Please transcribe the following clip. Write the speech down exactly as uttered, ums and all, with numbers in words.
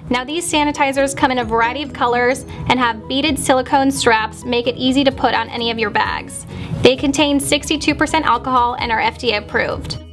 Now these sanitizers come in a variety of colors and have beaded silicone straps, make it easy to put on any of your bags. They contain sixty-two percent alcohol and are F D A approved.